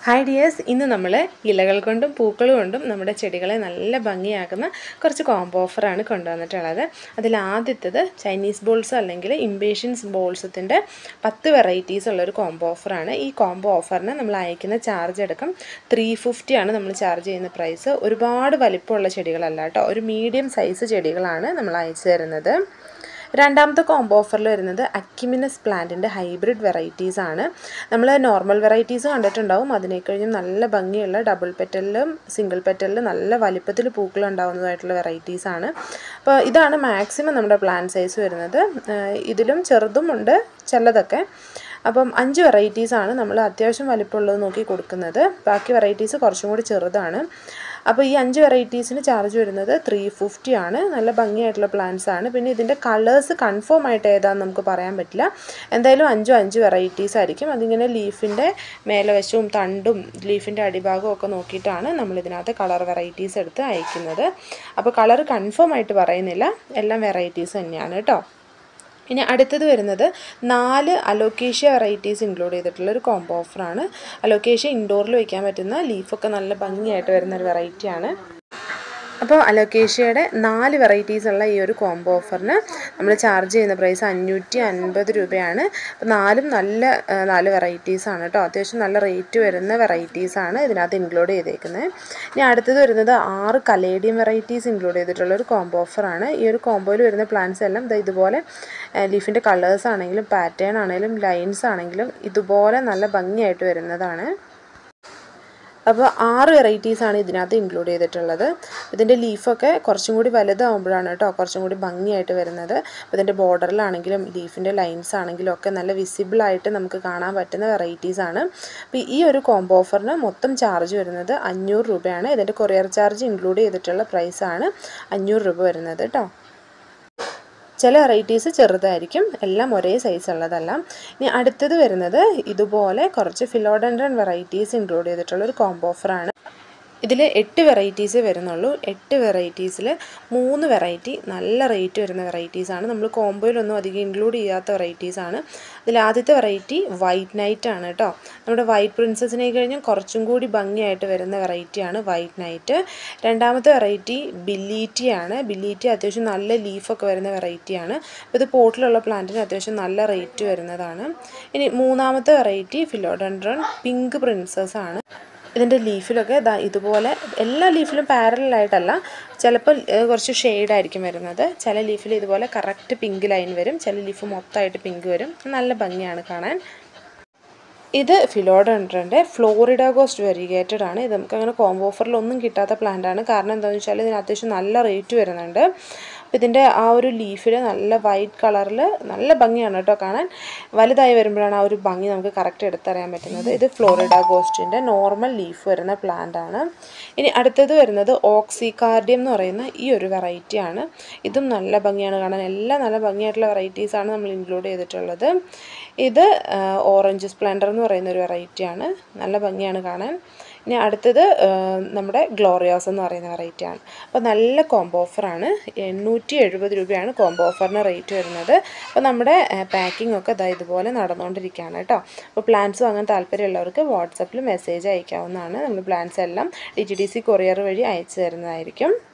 Hi dears, ഇന്ന് നമ്മൾ ഇലകൾ കൊണ്ടും പൂക്കൾ കൊണ്ടും നമ്മുടെ ചെടികളെ നല്ല ഭംഗിയാക്കുന്ന കുറച്ച് കോംബോ ഓഫറാണ് കൊണ്ടുവന്നിട്ടുള്ളത്. അതിലാദ്യത്തേത് ചൈനീസ് ബോൾസ് അല്ലെങ്കിൽ ഇംപേഷ്യൻസ് ബോൾസത്തിൻ്റെ 10 വെറൈറ്റീസ് ഉള്ളൊരു കോംബോ ഓഫറാണ്. ഈ കോംബോ ഓഫറിന് നമ്മൾ അയക്കുന്ന ചാർജ് അടക്കം 350 ആണ് നമ്മൾ ചാർജ് ചെയ്യുന്ന പ്രൈസ്. ഒരുപാട് വലിപ്പമുള്ള ചെടികളല്ല കേട്ടോ, ഒരു മീഡിയം സൈസ് ചെടികളാണ് നമ്മൾ അയച്ചു തരുന്നത്. രണ്ടാമത്തെ കോംബോ ഓഫറിൽ വരുന്നത് അക്യുമിനസ് പ്ലാന്റിൻ്റെ ഹൈബ്രിഡ് വെറൈറ്റീസ് ആണ്. നമ്മൾ നോർമൽ വെറൈറ്റീസ് കണ്ടിട്ടുണ്ടാവും, അതിനേക്കഴിഞ്ഞും നല്ല ഭംഗിയുള്ള ഡബിൾ പെറ്റലിലും സിംഗിൾ പെറ്റലിലും നല്ല വലിപ്പത്തിൽ പൂക്കൾ ഉണ്ടാകുന്നതായിട്ടുള്ള വെറൈറ്റീസ് ആണ്. അപ്പോൾ ഇതാണ് മാക്സിമം നമ്മുടെ പ്ലാന്റ് സൈസ് വരുന്നത്. ഇതിലും ചെറുതും ഉണ്ട് ചിലതൊക്കെ. അപ്പം 5 വെറൈറ്റീസാണ് നമ്മൾ അത്യാവശ്യം വലിപ്പമുള്ളത് നോക്കി കൊടുക്കുന്നത്. ബാക്കി വെറൈറ്റീസ് കുറച്ചും കൂടി ചെറുതാണ്. അപ്പോൾ ഈ 5 വെറൈറ്റീസിന് ചാർജ് വരുന്നത് 350 ആണ്. നല്ല ഭംഗിയായിട്ടുള്ള പ്ലാന്റ്സ് ആണ്. പിന്നെ ഇതിൻ്റെ കളേഴ്സ് കൺഫേം ആയിട്ട് ഏതാണെന്ന് നമുക്ക് പറയാൻ പറ്റില്ല. എന്തായാലും 5 വെറൈറ്റീസ് ആയിരിക്കും. അതിങ്ങനെ ലീഫിൻ്റെ മേലവശവും തണ്ടും ലീഫിൻ്റെ അടിഭാഗവും ഒക്കെ നോക്കിയിട്ടാണ് നമ്മളിതിനകത്ത് കളർ വെറൈറ്റീസ് എടുത്ത് അയക്കുന്നത്. അപ്പോൾ കളർ കൺഫേം ആയിട്ട് പറയുന്നില്ല, എല്ലാം വെറൈറ്റീസ് തന്നെയാണ് കേട്ടോ. ഇനി അടുത്തത് വരുന്നത് 4 അലോക്കേഷ്യ വെറൈറ്റീസ് ഇൻക്ലൂഡ് ചെയ്തിട്ടുള്ളൊരു കോംബോ ഓഫറാണ്. അലോക്കേഷ്യ ഇൻഡോറിൽ വയ്ക്കാൻ പറ്റുന്ന ലീഫൊക്കെ നല്ല ഭംഗിയായിട്ട് വരുന്നൊരു വെറൈറ്റിയാണ്. അപ്പോൾ അലോക്കേഷ്യയുടെ 4 വെറൈറ്റീസ് ഉള്ള ഈ ഒരു കോംബോ ഓഫറിന് നമ്മൾ ചാർജ് ചെയ്യുന്ന പ്രൈസ് 550 രൂപയാണ്. അപ്പോൾ 4 നല്ല 4 വെറൈറ്റീസാണ് കേട്ടോ. അത്യാവശ്യം നല്ല റേറ്റ് വരുന്ന വെറൈറ്റീസാണ് ഇതിനകത്ത് ഇൻക്ലൂഡ് ചെയ്തേക്കുന്നത്. ഇനി അടുത്തത് വരുന്നത് 6 കലേഡിയം വെറൈറ്റീസ് ഇൻക്ലൂഡ് ചെയ്തിട്ടുള്ളൊരു കോംബോ ഓഫറാണ്. ഈ ഒരു കോംബോയിൽ വരുന്ന പ്ലാന്റ്സ് എല്ലാം ഇതുപോലെ ലീഫിൻ്റെ കളേഴ്സ് ആണെങ്കിലും പാറ്റേൺ ആണെങ്കിലും ലൈൻസ് ആണെങ്കിലും ഇതുപോലെ നല്ല ഭംഗിയായിട്ട് വരുന്നതാണ്. അപ്പോൾ 6 വെറൈറ്റീസാണ് ഇതിനകത്ത് ഇൻക്ലൂഡ് ചെയ്തിട്ടുള്ളത്. ഇതിൻ്റെ ലീഫൊക്കെ കുറച്ചും കൂടി വലുതാവുമ്പോഴാണ് കേട്ടോ കുറച്ചും കൂടി ഭംഗിയായിട്ട് വരുന്നത്. അപ്പോൾ ഇതിൻ്റെ ബോർഡറിലാണെങ്കിലും ലീഫിൻ്റെ ലൈൻസ് ആണെങ്കിലും ഒക്കെ നല്ല വിസിബിളായിട്ട് നമുക്ക് കാണാൻ പറ്റുന്ന വെറൈറ്റീസാണ്. അപ്പോൾ ഈ ഒരു കോംബോ ഓഫറിന് മൊത്തം ചാർജ് വരുന്നത് 500 രൂപയാണ്. ഇതിൻ്റെ കൊറിയർ ചാർജ് ഇൻക്ലൂഡ് ചെയ്തിട്ടുള്ള പ്രൈസാണ് 500 രൂപ വരുന്നത് കേട്ടോ. ചില വെറൈറ്റീസ് ചെറുതായിരിക്കും, എല്ലാം ഒരേ സൈസ് ഉള്ളതല്ല. ഇനി അടുത്തത് വരുന്നത് ഇതുപോലെ കുറച്ച് ഫിലോഡൻഡ്രൻ വെറൈറ്റീസ് ഇൻക്ലൂഡ് ചെയ്തിട്ടുള്ളൊരു കോംബോ ഓഫറാണ്. ഇതിൽ 8 വെറൈറ്റീസേ വരുന്നുള്ളൂ. 8 വെറൈറ്റീസിൽ 3 വെറൈറ്റി നല്ല റേറ്റ് വരുന്ന വെറൈറ്റീസാണ്. നമ്മൾ കോംബോയിലൊന്നും അധികം ഇൻക്ലൂഡ് ചെയ്യാത്ത വെറൈറ്റീസാണ്. അതിൽ ആദ്യത്തെ വെറൈറ്റി വൈറ്റ് നൈറ്റ് ആണ് കേട്ടോ. നമ്മുടെ വൈറ്റ് പ്രിൻസസിനെ കഴിഞ്ഞും കുറച്ചും കൂടി ഭംഗിയായിട്ട് വരുന്ന വെറൈറ്റിയാണ് വൈറ്റ് നൈറ്റ്. രണ്ടാമത്തെ വെറൈറ്റി ബില്ലീറ്റി ആണ്. ബില്ലീറ്റി അത്യാവശ്യം നല്ല ലീഫൊക്കെ വരുന്ന വെറൈറ്റിയാണ്. അപ്പോൾ ഇത് പോട്ടിലുള്ള പ്ലാന്റിന് അത്യാവശ്യം നല്ല റേറ്റ് വരുന്നതാണ്. ഇനി മൂന്നാമത്തെ വെറൈറ്റി ഫിലോഡൻഡ്രൻ പിങ്ക് പ്രിൻസസ് ആണ്. ഇതിൻ്റെ ലീഫിലൊക്കെ ഇതുപോലെ എല്ലാ ലീഫിലും പാരലായിട്ടല്ല, ചിലപ്പോൾ കുറച്ച് ഷെയ്ഡായിരിക്കും വരുന്നത്. ചില ലീഫിൽ ഇതുപോലെ കറക്റ്റ് പിങ്ക് ലൈൻ വരും, ചില ലീഫ് മൊത്തമായിട്ട് പിങ്ക് വരും. നല്ല ഭംഗിയാണ് കാണാൻ. ഇത് ഫിലോഡൻഡ്രൻ്റെ ഫ്ലോറിഡ ഗോസ്റ്റ് വെരിഗേറ്റഡ് ആണ്. ഇത് നമുക്ക് അങ്ങനെ കോംബോ ഓഫറിലൊന്നും കിട്ടാത്ത പ്ലാന്റാണ്. കാരണം എന്താണെന്ന് വെച്ചാൽ ഇതിന് അത്യാവശ്യം നല്ല റേറ്റ് വരുന്നുണ്ട്. അപ്പോൾ ഇതിൻ്റെ ആ ഒരു ലീഫിൽ നല്ല വൈറ്റ് കളറിൽ നല്ല ഭംഗിയാണ് കേട്ടോ കാണാൻ. വലുതായി വരുമ്പോഴാണ് ആ ഒരു ഭംഗി നമുക്ക് കറക്റ്റ് എടുത്തറിയാൻ പറ്റുന്നത്. ഇത് ഫ്ലോറിഡ ഗോസ്റ്റിൻ്റെ നോർമൽ ലീഫ് വരുന്ന പ്ലാന്റ് ആണ്. ഇനി അടുത്തത് വരുന്നത് ഓക്സികാർഡിയം എന്ന് പറയുന്ന ഈ ഒരു വെറൈറ്റിയാണ്. ഇതും നല്ല ഭംഗിയാണ് കാണാൻ. എല്ലാം നല്ല ഭംഗിയായിട്ടുള്ള വെറൈറ്റീസാണ് നമ്മൾ ഇൻക്ലൂഡ് ചെയ്തിട്ടുള്ളത്. ഇത് ഓറഞ്ച് സ്പ്ലെൻഡർ എന്ന് പറയുന്ന ഒരു വെറൈറ്റിയാണ്. നല്ല ഭംഗിയാണ് കാണാൻ. ഇനി അടുത്തത് നമ്മുടെ ഗ്ലോറിയോസ് എന്ന് പറയുന്ന വെറൈറ്റിയാണ്. അപ്പോൾ നല്ല കോംബോ ഓഫറാണ്. 870 രൂപയാണ് കോംബോ ഓഫറിന് റേറ്റ് വരുന്നത്. അപ്പോൾ നമ്മുടെ പാക്കിംഗ് ഒക്കെ ഇതുപോലെ നടന്നുകൊണ്ടിരിക്കുകയാണ് കേട്ടോ. അപ്പോൾ പ്ലാന്റ്സ് വാങ്ങാൻ താല്പര്യമുള്ളവർക്ക് വാട്സപ്പിൽ മെസ്സേജ് അയക്കാവുന്നതാണ്. നമ്മൾ പ്ലാന്റ്സ് എല്ലാം DTDC കൊറിയർ വഴി അയച്ചു തരുന്നതായിരിക്കും.